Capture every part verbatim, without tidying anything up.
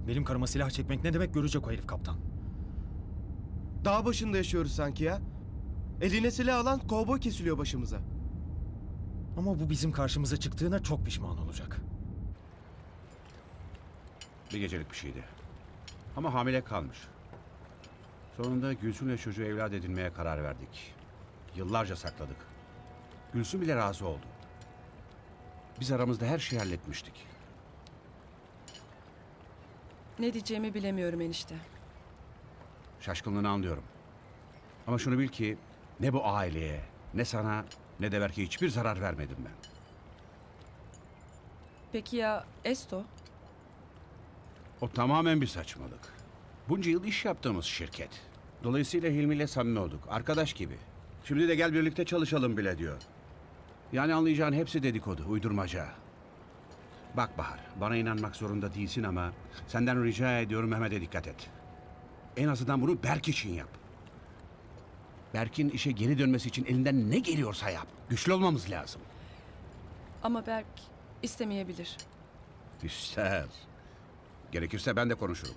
Benim karıma silah çekmek ne demek görecek o herif kaptan. Dağ başında yaşıyoruz sanki ya. Eline silah alan kovboy kesiliyor başımıza. Ama bu bizim karşımıza çıktığına çok pişman olacak. Bir gecelik bir şeydi. Ama hamile kalmış. Sonunda Gülsüm'le çocuğu evlat edinmeye karar verdik. Yıllarca sakladık. Gülsüm bile razı oldu. Biz aramızda her şeyi halletmiştik. Ne diyeceğimi bilemiyorum enişte. Şaşkınlığını anlıyorum. Ama şunu bil ki ne bu aileye, ne sana, ne de belki hiçbir zarar vermedim ben. Peki ya Esto? O tamamen bir saçmalık. Bunca yıl iş yaptığımız şirket. Dolayısıyla Hilmi ile samimi olduk. Arkadaş gibi. Şimdi de gel birlikte çalışalım bile diyor. Yani anlayacağın hepsi dedikodu, uydurmaca. Bak Bahar, bana inanmak zorunda değilsin ama senden rica ediyorum Mehmet'e dikkat et. En azından bunu Berk için yap. Berk'in işe geri dönmesi için elinden ne geliyorsa yap. Güçlü olmamız lazım. Ama Berk istemeyebilir. İster. Gerekirse ben de konuşurum.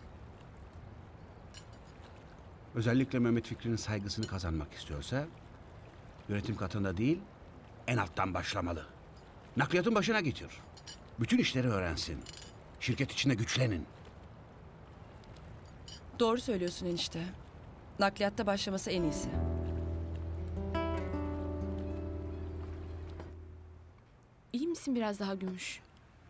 Özellikle Mehmet Fikri'nin saygısını kazanmak istiyorsa yönetim katında değil, en alttan başlamalı. Nakliyatın başına getir. Bütün işleri öğrensin. Şirket içinde güçlenin. Doğru söylüyorsun enişte. Nakliyatta başlaması en iyisi. İyi misin biraz daha Gümüş?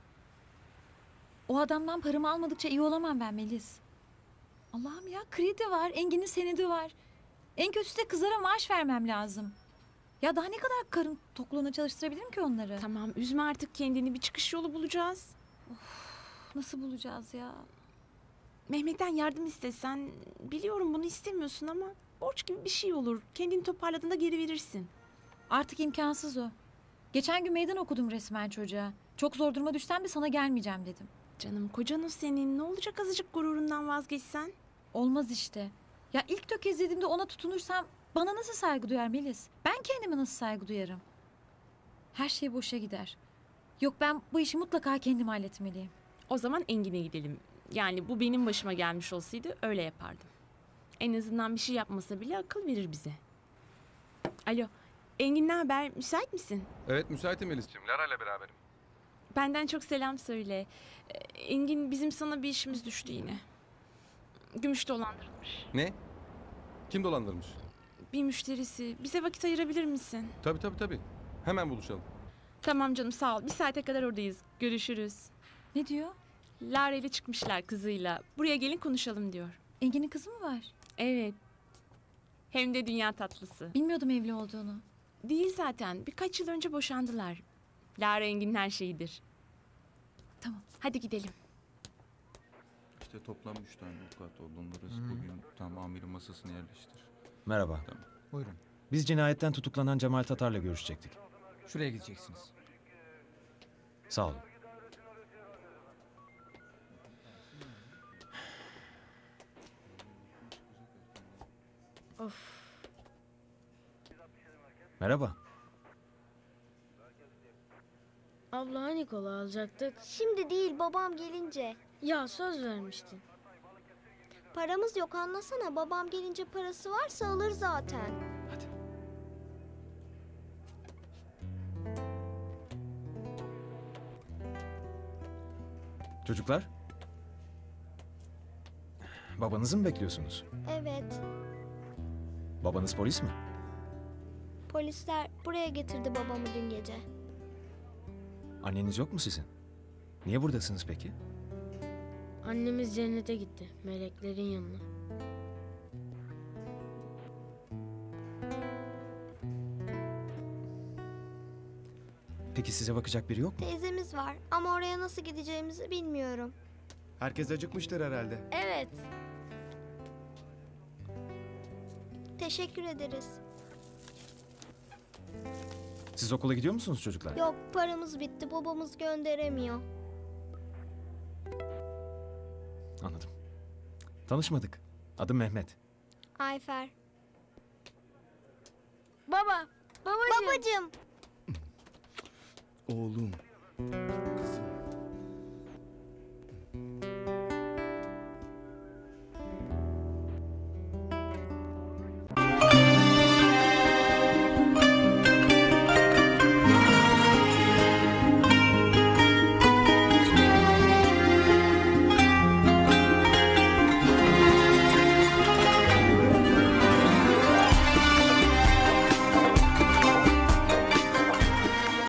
O adamdan paramı almadıkça iyi olamam ben Melis. Allah'ım ya, kredi var, Engin'in senedi var. En kötüsü de kızlara maaş vermem lazım. Ya daha ne kadar karın tokluğuna çalıştırabilirim ki onları? Tamam, üzme artık kendini, bir çıkış yolu bulacağız. Nasıl bulacağız ya? Mehmet'ten yardım istesen, biliyorum bunu istemiyorsun ama borç gibi bir şey olur. Kendini toparladığında geri verirsin. Artık imkansız o. Geçen gün meydan okudum resmen çocuğa. Çok zor duruma düşsem de sana gelmeyeceğim dedim. Canım kocan o senin, ne olacak azıcık gururundan vazgeçsen? Olmaz işte. Ya ilk tökezlediğimde ona tutunursam bana nasıl saygı duyar Melis? Ben kendime nasıl saygı duyarım? Her şey boşa gider. Yok, ben bu işi mutlaka kendim halletmeliyim. O zaman Engin'e gidelim. Yani bu benim başıma gelmiş olsaydı öyle yapardım. En azından bir şey yapmasa bile akıl verir bize. Alo, Engin ne haber? Müsait misin? Evet müsaitim Melis'ciğim. Lara ile beraberim. Benden çok selam söyle. Ee, Engin, bizim sana bir işimiz düştü yine. Gümüş dolandırılmış. Ne? Kim dolandırmış? Bir müşterisi. Bize vakit ayırabilir misin? Tabii tabii tabii. Hemen buluşalım. Tamam canım, sağ ol. Bir saate kadar oradayız. Görüşürüz. Ne diyor? Lara ile çıkmışlar kızıyla. Buraya gelin konuşalım diyor. Engin'in kızı mı var? Evet. Hem de dünya tatlısı. Bilmiyordum evli olduğunu. Değil zaten. Birkaç yıl önce boşandılar. Lara Engin'in her şeyidir. Tamam. Hadi gidelim. İşte toplam üç tane avukat olunuruz. Bugün tam amirin masasını yerleştir. Merhaba. Tamam. Buyurun. Biz cinayetten tutuklanan Cemal Tatar'la görüşecektik. Şuraya gideceksiniz. Sağ olun. Of. Merhaba. Abla hani kola alacaktık? Şimdi değil, babam gelince. Ya söz vermiştin. Paramız yok, anlasana. Babam gelince parası varsa alır zaten. Hadi. Çocuklar. Babanızı mı bekliyorsunuz? Evet. Babanız polis mi? Polisler buraya getirdi babamı dün gece. Anneniz yok mu sizin? Niye buradasınız peki? Annemiz cennete gitti. Meleklerin yanına. Peki size bakacak biri yok mu? Teyzemiz var ama oraya nasıl gideceğimizi bilmiyorum. Herkes acıkmıştır herhalde. Evet. Teşekkür ederiz. Siz okula gidiyor musunuz çocuklar? Yok, paramız bitti. Babamız gönderemiyor. Anladım. Tanışmadık. Adım Mehmet. Ayfer. Baba. Babacığım. Babacığım. Oğlum.